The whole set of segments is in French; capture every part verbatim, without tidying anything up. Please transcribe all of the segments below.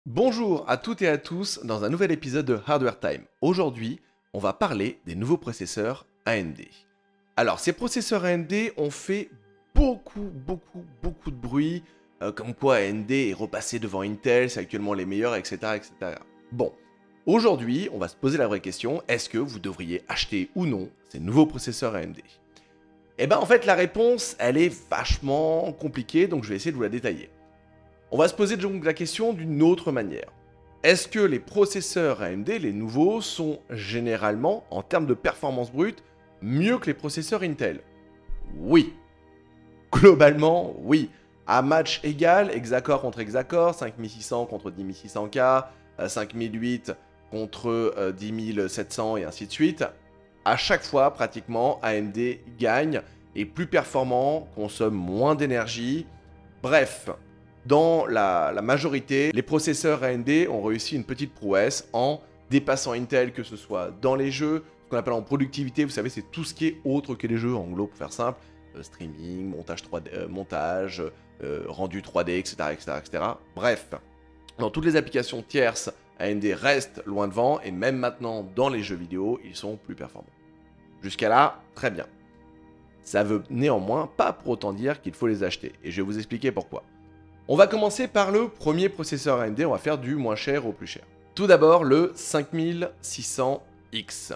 Bonjour à toutes et à tous dans un nouvel épisode de Hardware Time. Aujourd'hui, on va parler des nouveaux processeurs A M D. Alors, ces processeurs A M D ont fait beaucoup, beaucoup, beaucoup de bruit, euh, comme quoi A M D est repassé devant Intel, c'est actuellement les meilleurs, et cetera, et cetera. Bon, aujourd'hui, on va se poser la vraie question, est-ce que vous devriez acheter ou non ces nouveaux processeurs A M D? Eh ben, en fait, la réponse, elle est vachement compliquée, donc je vais essayer de vous la détailler. On va se poser donc la question d'une autre manière. Est-ce que les processeurs A M D, les nouveaux, sont généralement, en termes de performance brute, mieux que les processeurs Intel? Oui. Globalement, oui. À match égal, hexacore contre hexacore, cinq mille six cents contre dix mille six cents K, cinq mille huit contre euh, dix mille sept cents et ainsi de suite. À chaque fois, pratiquement, A M D gagne, est plus performant, consomme moins d'énergie. Bref, dans la, la majorité, les processeurs A M D ont réussi une petite prouesse en dépassant Intel, que ce soit dans les jeux, ce qu'on appelle en productivité, vous savez, c'est tout ce qui est autre que les jeux, en gros, pour faire simple, euh, streaming, montage, trois D, euh, montage euh, rendu trois D, et cetera, et cetera, et cetera. Bref, dans toutes les applications tierces, A M D reste loin devant, et même maintenant, dans les jeux vidéo, ils sont plus performants. Jusqu'à là, très bien. Ça veut néanmoins pas pour autant dire qu'il faut les acheter, et je vais vous expliquer pourquoi. On va commencer par le premier processeur A M D, on va faire du moins cher au plus cher. Tout d'abord, le cinq mille six cents X.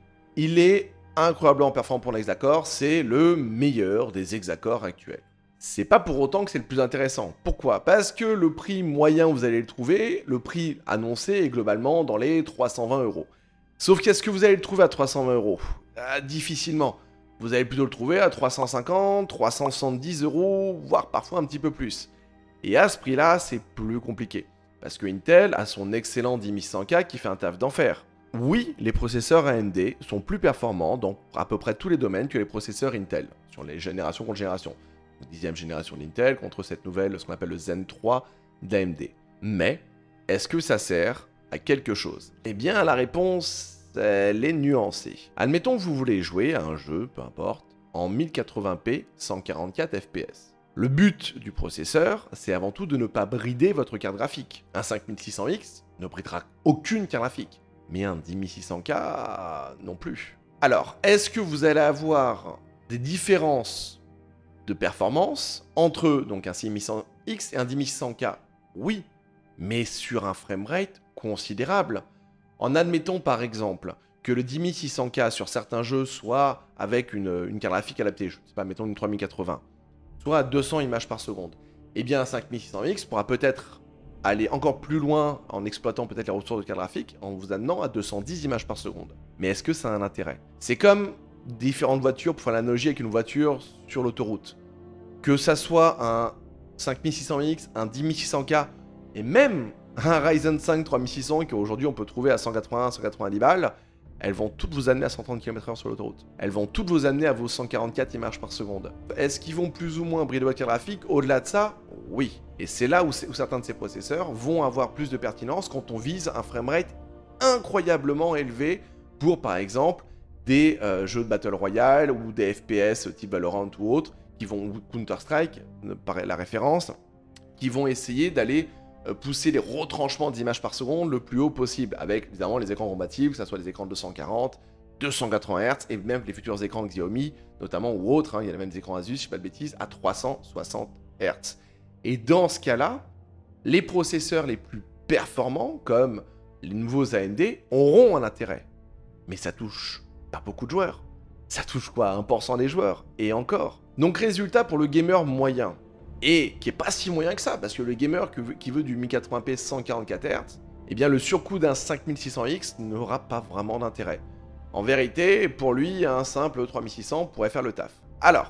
Il est incroyablement performant pour l'hexacore, c'est le meilleur des hexacores actuels. C'est pas pour autant que c'est le plus intéressant. Pourquoi? Parce que le prix moyen, vous allez le trouver, le prix annoncé est globalement dans les trois cent vingt euros. Sauf qu'est-ce que vous allez le trouver à trois cent vingt euros? Ah, difficilement. Vous allez plutôt le trouver à trois cent cinquante, trois cent soixante-dix euros, voire parfois un petit peu plus. Et à ce prix-là, c'est plus compliqué. Parce que Intel a son excellent dix mille cent K qui fait un taf d'enfer. Oui, les processeurs A M D sont plus performants dans à peu près tous les domaines que les processeurs Intel, sur les générations contre génération. Dixième génération d'Intel contre cette nouvelle, ce qu'on appelle le Zen trois d'A M D. Mais, est-ce que ça sert à quelque chose? Eh bien, la réponse, elle est nuancée. Admettons que vous voulez jouer à un jeu, peu importe, en mille quatre-vingts p, cent quarante-quatre F P S. Le but du processeur, c'est avant tout de ne pas brider votre carte graphique. Un cinq mille six cents X ne bridera aucune carte graphique, mais un dix mille six cents K non plus. Alors, est-ce que vous allez avoir des différences de performance entre donc un six mille cent X et un dix mille six cents K? Oui, mais sur un framerate considérable. En admettant par exemple que le dix mille six cents K sur certains jeux soit avec une, une carte graphique adaptée, je ne sais pas, mettons une trois mille quatre-vingts, soit à deux cents images par seconde, eh bien un cinq mille six cents X pourra peut-être aller encore plus loin en exploitant peut-être les ressources de carte graphique en vous amenant à deux cent dix images par seconde. Mais est-ce que ça a un intérêt? C'est comme différentes voitures, pour faire l'analogie avec une voiture sur l'autoroute. Que ça soit un cinq mille six cents X, un dix mille six cents K, et même un Ryzen cinq trois mille six cents qu'aujourd'hui on peut trouver à cent quatre-vingts à cent quatre-vingt-dix balles, elles vont toutes vous amener à cent trente kilomètres heure sur l'autoroute. Elles vont toutes vous amener à vos cent quarante-quatre images par seconde. Est-ce qu'ils vont plus ou moins brider votre carte graphique? Au-delà de ça, oui. Et c'est là où, où certains de ces processeurs vont avoir plus de pertinence quand on vise un framerate incroyablement élevé pour, par exemple, des euh, jeux de Battle Royale ou des F P S type Valorant ou autres, qui vont, ou Counter-Strike, par la référence, qui vont essayer d'aller pousser les retranchements d'images par seconde le plus haut possible, avec évidemment les écrans compatibles, que ce soit les écrans de deux cent quarante, deux cent quatre-vingts hertz, et même les futurs écrans Xiaomi, notamment, ou autres, hein, il y a même des écrans Asus, je ne dis pas de bêtises, à trois cent soixante hertz. Et dans ce cas-là, les processeurs les plus performants, comme les nouveaux A M D, auront un intérêt. Mais ça touche pas beaucoup de joueurs. Ça touche quoi, un pour cent des joueurs, et encore. Donc résultat pour le gamer moyen, et qui est pas si moyen que ça, parce que le gamer qui veut du mille quatre-vingts p cent quarante-quatre hertz, eh bien le surcoût d'un cinq mille six cents X n'aura pas vraiment d'intérêt. En vérité, pour lui, un simple trois mille six cents pourrait faire le taf. Alors,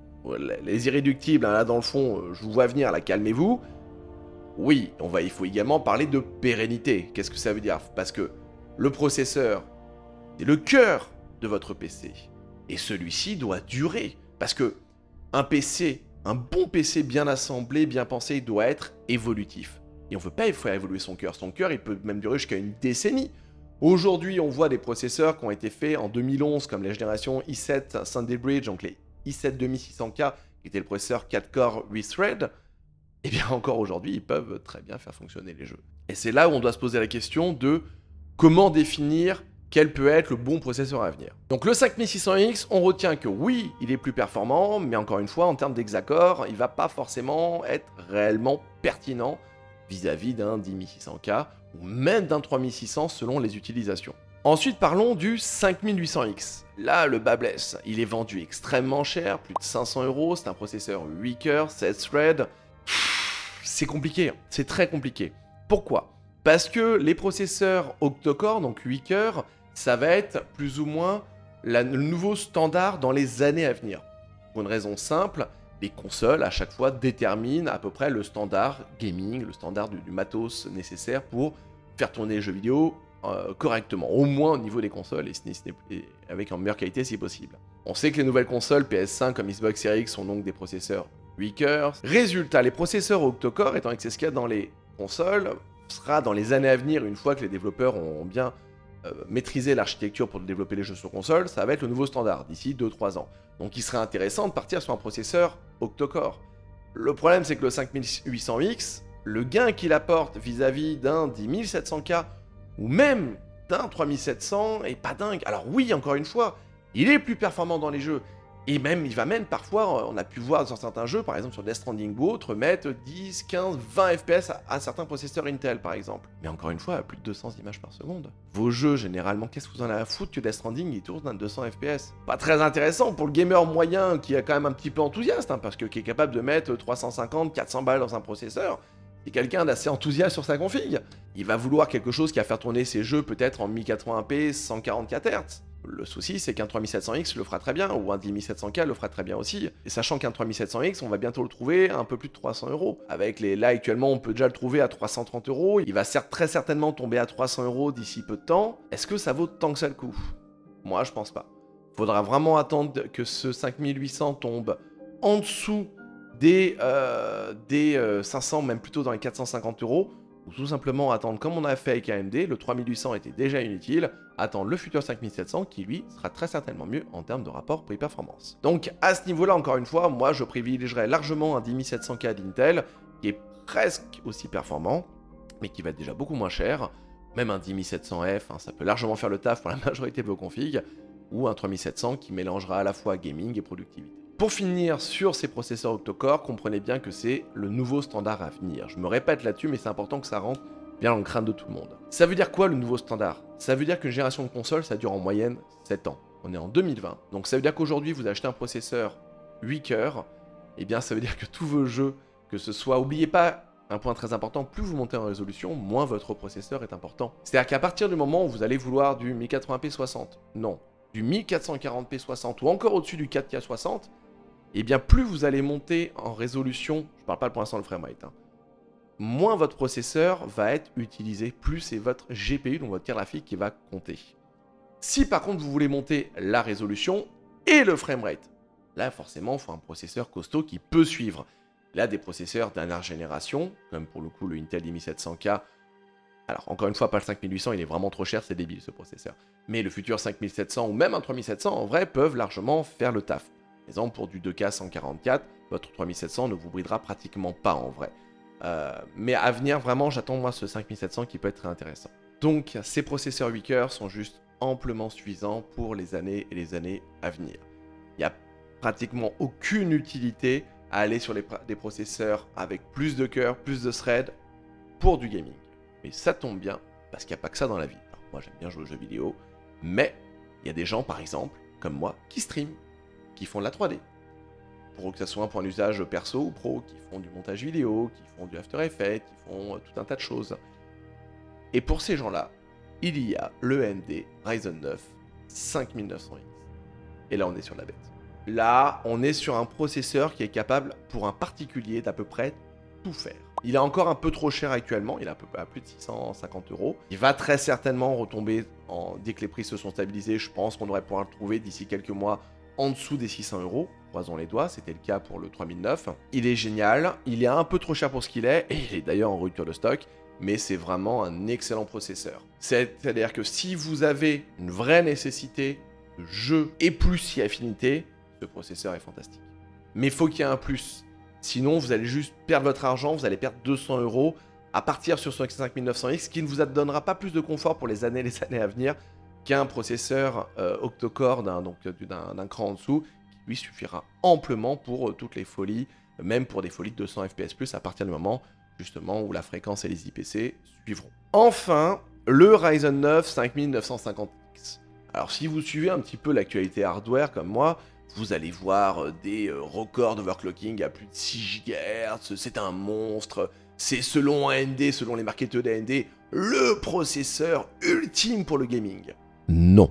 les irréductibles, hein, là dans le fond, je vous vois venir, là, calmez-vous. Oui, on va, il faut également parler de pérennité. Qu'est-ce que ça veut dire? Parce que le processeur, c'est le cœur de votre P C. Et celui-ci doit durer. Parce que un P C... Un bon P C bien assemblé, bien pensé, doit être évolutif. Et on ne veut pas faire évoluer son cœur. Son cœur, il peut même durer jusqu'à une décennie. Aujourd'hui, on voit des processeurs qui ont été faits en deux mille onze, comme la génération i sept Sandy Bridge, donc les i sept deux mille six cents K, qui était le processeur quatre core huit threads. Et bien encore aujourd'hui, ils peuvent très bien faire fonctionner les jeux. Et c'est là où on doit se poser la question de comment définir quel peut être le bon processeur à venir. Donc le cinq mille six cents X, on retient que oui, il est plus performant, mais encore une fois, en termes d'hexacore, il ne va pas forcément être réellement pertinent vis-à-vis d'un dix mille six cents K ou même d'un trois mille six cents selon les utilisations. Ensuite, parlons du cinq mille huit cents X. Là, le bas blesse. Il est vendu extrêmement cher, plus de cinq cents euros. C'est un processeur huit cœurs, sept threads. C'est compliqué, c'est très compliqué. Pourquoi? Parce que les processeurs octa-core, donc huit cœurs, ça va être plus ou moins la, le nouveau standard dans les années à venir. Pour une raison simple, les consoles, à chaque fois, déterminent à peu près le standard gaming, le standard du, du matos nécessaire pour faire tourner les jeux vidéo euh, correctement, au moins au niveau des consoles, et, et avec une meilleure qualité si possible. On sait que les nouvelles consoles P S cinq comme Xbox Series X sont donc des processeurs huit cœurs. Résultat, les processeurs octa-core, étant que c'est ce qu'il y a dans les consoles, sera dans les années à venir, une fois que les développeurs ont bien euh, maîtrisé l'architecture pour développer les jeux sur console, ça va être le nouveau standard d'ici deux trois ans. Donc il serait intéressant de partir sur un processeur octa-core. Le problème, c'est que le cinq mille huit cents X, le gain qu'il apporte vis-à-vis d'un dix mille sept cents K ou même d'un trois mille sept cents est pas dingue. Alors oui, encore une fois, il est plus performant dans les jeux. Et même, il va même parfois, on a pu voir sur certains jeux, par exemple sur Death Stranding ou autres, mettre dix, quinze, vingt F P S à, à certains processeurs Intel, par exemple. Mais encore une fois, à plus de deux cents images par seconde. Vos jeux, généralement, qu'est-ce que vous en avez à foutre que Death Stranding, il tourne à deux cents F P S? Pas très intéressant pour le gamer moyen qui est quand même un petit peu enthousiaste, hein, parce que qui est capable de mettre trois cent cinquante, quatre cents balles dans un processeur. C'est quelqu'un d'assez enthousiaste sur sa config. Il va vouloir quelque chose qui va faire tourner ses jeux peut-être en mille quatre-vingts p, cent quarante-quatre hertz. Le souci, c'est qu'un trois mille sept cents X le fera très bien, ou un dix mille sept cents K le fera très bien aussi. Et sachant qu'un trois mille sept cents X, on va bientôt le trouver à un peu plus de trois cents euros. Avec les, là, actuellement, on peut déjà le trouver à trois cent trente euros. Il va certes très certainement tomber à trois cents euros d'ici peu de temps. Est-ce que ça vaut tant que ça le coup? Moi, je pense pas. Faudra vraiment attendre que ce cinq mille huit cents tombe en dessous des, euh, des euh, cinq cents, même plutôt dans les quatre cent cinquante euros. Ou tout simplement attendre comme on a fait avec A M D, le trois mille huit cents était déjà inutile, attendre le futur cinq mille sept cents qui lui sera très certainement mieux en termes de rapport prix-performance. Donc à ce niveau-là, encore une fois, moi je privilégierais largement un dix mille sept cents K d'Intel qui est presque aussi performant, mais qui va être déjà beaucoup moins cher. Même un dix mille sept cents F, hein, ça peut largement faire le taf pour la majorité de vos configs, ou un trois mille sept cents qui mélangera à la fois gaming et productivité. Pour finir sur ces processeurs octa-core, comprenez bien que c'est le nouveau standard à venir. Je me répète là-dessus, mais c'est important que ça rentre bien dans le crâne de tout le monde. Ça veut dire quoi le nouveau standard? Ça veut dire qu'une génération de consoles, ça dure en moyenne sept ans. On est en deux mille vingt. Donc ça veut dire qu'aujourd'hui, vous achetez un processeur huit cœurs, et bien ça veut dire que tous vos jeux, que ce soit, oubliez pas un point très important, plus vous montez en résolution, moins votre processeur est important. C'est-à-dire qu'à partir du moment où vous allez vouloir du mille quatre-vingts p soixante, non, du mille quatre cent quarante p soixante ou encore au-dessus du quatre K soixante, et bien plus vous allez monter en résolution, je ne parle pas pour l'instant le framerate, hein, moins votre processeur va être utilisé, plus c'est votre G P U, donc votre carte graphique qui va compter. Si par contre vous voulez monter la résolution et le framerate, là forcément il faut un processeur costaud qui peut suivre. Là des processeurs dernière génération, comme pour le coup le Intel dix mille sept cents K, alors encore une fois pas le cinq mille huit cents, il est vraiment trop cher, c'est débile ce processeur. Mais le futur cinq mille sept cents ou même un trois mille sept cents en vrai peuvent largement faire le taf. Par exemple, pour du deux K cent quarante-quatre, votre trois mille sept cents ne vous bridera pratiquement pas en vrai. Euh, mais à venir, vraiment, j'attends moi ce cinq mille sept cents qui peut être très intéressant. Donc, ces processeurs huit cœurs sont juste amplement suffisants pour les années et les années à venir. Il n'y a pratiquement aucune utilité à aller sur les, des processeurs avec plus de cœurs, plus de threads pour du gaming. Mais ça tombe bien, parce qu'il n'y a pas que ça dans la vie. Alors, moi, j'aime bien jouer aux jeux vidéo, mais il y a des gens, par exemple, comme moi, qui streament, qui font de la trois D. Pour que ce soit pour un usage perso ou pro, qui font du montage vidéo, qui font du After Effects, qui font tout un tas de choses. Et pour ces gens-là, il y a le A M D Ryzen neuf cinq mille neuf cents X. Et là, on est sur la bête. Là, on est sur un processeur qui est capable, pour un particulier, d'à peu près tout faire. Il est encore un peu trop cher actuellement, il est à peu près à plus de six cent cinquante euros. Il va très certainement retomber, en... dès que les prix se sont stabilisés, je pense qu'on devrait pouvoir le trouver d'ici quelques mois en dessous des six cents euros, croisons les doigts, c'était le cas pour le trois mille neuf. Il est génial, il est un peu trop cher pour ce qu'il est, et il est d'ailleurs en rupture de stock, mais c'est vraiment un excellent processeur. C'est-à-dire que si vous avez une vraie nécessité de jeu et plus si affinité, ce processeur est fantastique. Mais il faut qu'il y ait un plus, sinon vous allez juste perdre votre argent, vous allez perdre deux cents euros à partir sur son cinq mille neuf cents X, qui ne vous donnera pas plus de confort pour les années et les années à venir qu'un processeur euh, octa-core d'un d'un cran en dessous, qui lui suffira amplement pour euh, toutes les folies, même pour des folies de deux cents F P S plus, à partir du moment justement où la fréquence et les I P C suivront. Enfin, le Ryzen neuf cinq mille neuf cent cinquante X. Alors si vous suivez un petit peu l'actualité hardware comme moi, vous allez voir des euh, records d'overclocking à plus de six gigahertz, c'est un monstre, c'est selon A M D, selon les marketeurs d'A M D, le processeur ultime pour le gaming. Non,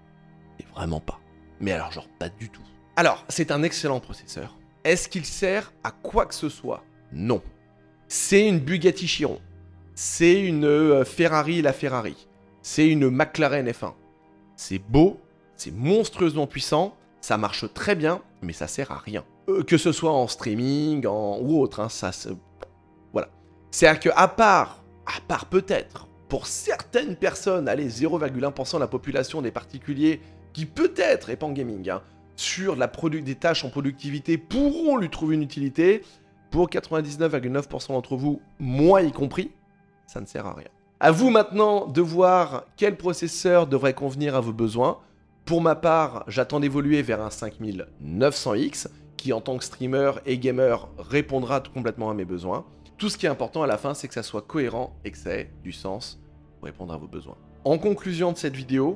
et vraiment pas. Mais alors genre pas du tout. Alors, c'est un excellent processeur. Est-ce qu'il sert à quoi que ce soit? Non. C'est une Bugatti Chiron. C'est une euh, Ferrari la Ferrari. C'est une McLaren F un. C'est beau, c'est monstrueusement puissant, ça marche très bien, mais ça sert à rien. Euh, que ce soit en streaming, en... ou autre, hein, ça se... Voilà. C'est-à-dire que à part, à part peut-être, pour certaines personnes, allez, zéro virgule un pour cent de la population des particuliers, qui peut-être, et pas en gaming, hein, sur la des tâches en productivité pourront lui trouver une utilité, pour quatre-vingt-dix-neuf virgule neuf pour cent d'entre vous, moi y compris, ça ne sert à rien. À vous maintenant de voir quel processeur devrait convenir à vos besoins. Pour ma part, j'attends d'évoluer vers un cinq mille neuf cents X, qui en tant que streamer et gamer répondra complètement à mes besoins. Tout ce qui est important à la fin, c'est que ça soit cohérent et que ça ait du sens pour répondre à vos besoins. En conclusion de cette vidéo,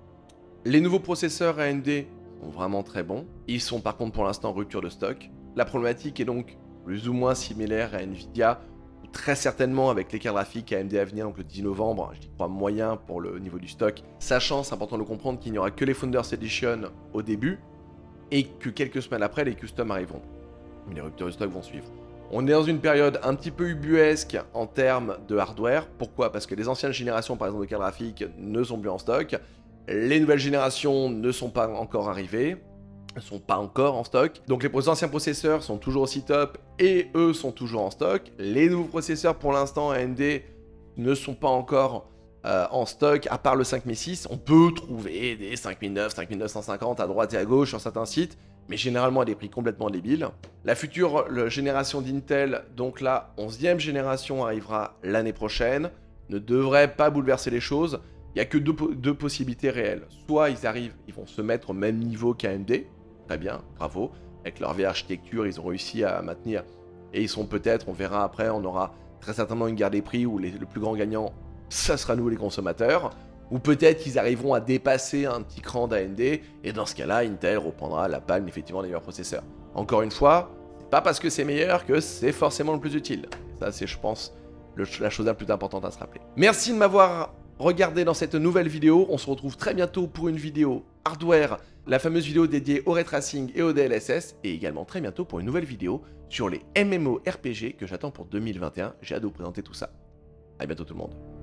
les nouveaux processeurs A M D sont vraiment très bons. Ils sont par contre pour l'instant en rupture de stock. La problématique est donc plus ou moins similaire à Nvidia, ou très certainement avec les cartes graphiques A M D à venir, donc le dix novembre, j'y crois moyen pour le niveau du stock. Sachant, c'est important de le comprendre, qu'il n'y aura que les Founders Edition au début, et que quelques semaines après, les customs arriveront. Mais les ruptures de stock vont suivre. On est dans une période un petit peu ubuesque en termes de hardware. Pourquoi? Parce que les anciennes générations, par exemple, de cartes graphiques ne sont plus en stock. Les nouvelles générations ne sont pas encore arrivées, ne sont pas encore en stock. Donc les anciens processeurs sont toujours aussi top et eux sont toujours en stock. Les nouveaux processeurs, pour l'instant, A M D ne sont pas encore euh, en stock, à part le cinq mille six. On peut trouver des cinq mille neuf, cinq mille neuf cent cinquante à droite et à gauche sur certains sites, mais généralement à des prix complètement débiles. La future le, génération d'Intel, donc la onzième génération, arrivera l'année prochaine, ne devrait pas bouleverser les choses. Il n'y a que deux, deux possibilités réelles. Soit ils arrivent, ils vont se mettre au même niveau qu'A M D, très bien, bravo. Avec leur vieille architecture, ils ont réussi à maintenir. Et ils sont peut-être, on verra après, on aura très certainement une guerre des prix où les, le plus grand gagnant, ça sera nous les consommateurs. Ou peut-être qu'ils arriveront à dépasser un petit cran d'A M D, et dans ce cas-là, Intel reprendra la palme effectivement des meilleurs processeurs. Encore une fois, c'est pas parce que c'est meilleur que c'est forcément le plus utile. Ça, c'est, je pense, le, la chose la plus importante à se rappeler. Merci de m'avoir regardé dans cette nouvelle vidéo. On se retrouve très bientôt pour une vidéo hardware, la fameuse vidéo dédiée au ray tracing et au D L S S, et également très bientôt pour une nouvelle vidéo sur les M M O R P G que j'attends pour deux mille vingt et un. J'ai hâte de vous présenter tout ça. À bientôt tout le monde.